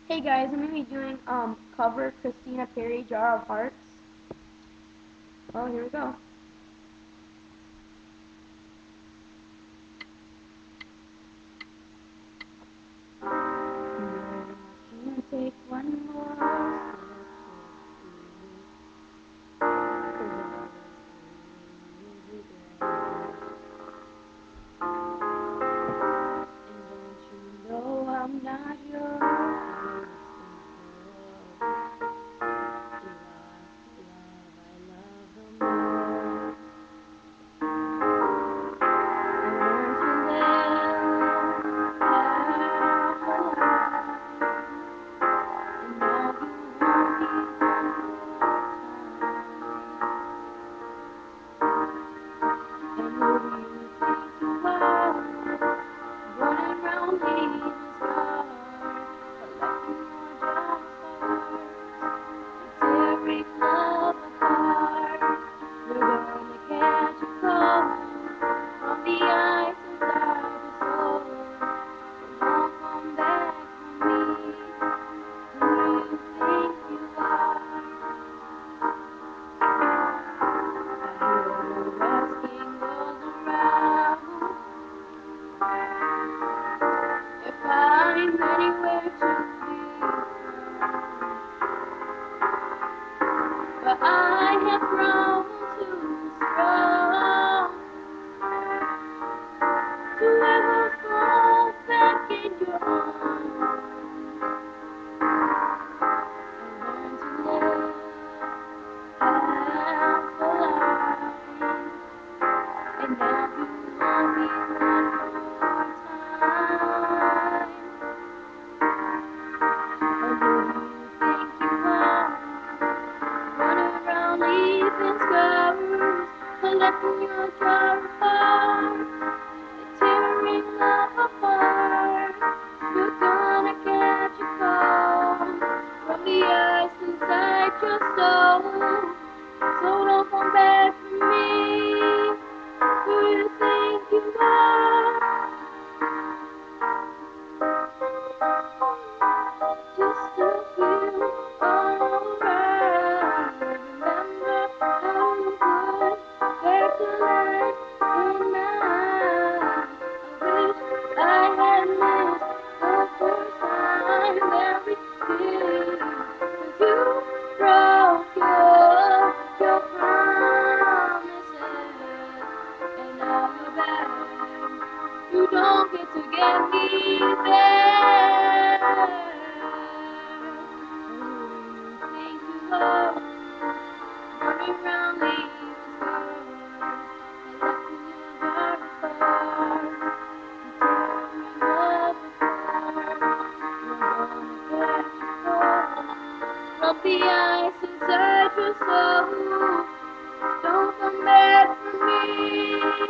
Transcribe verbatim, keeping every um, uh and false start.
Hey guys, I'm gonna be doing um cover Christina Perry Jar of Hearts. Oh, here we go. You take one more step and don't you know I'm not yours? Anywhere to be, but I have grown too strong to ever fall back in your arms and learn to live half a life. And now you want me one more time. And who do you think you are? Running around leaving scars, collecting your jar of hearts, tearing love apart. You're gonna catch a cold from the ice inside your soul. So don't come back for me. Who do you think you are? Just to feel alright. Remember how you would back the light in night. I wish I had missed the first time that we did. 'Cause you broke your, your promises, and now you're back. You don't get to get me there. Who do you think you are? Running around leaving scars, collecting your jar of hearts, and tearing love apart. You're gonna catch a cold from the ice inside your soul. Don't come back for me.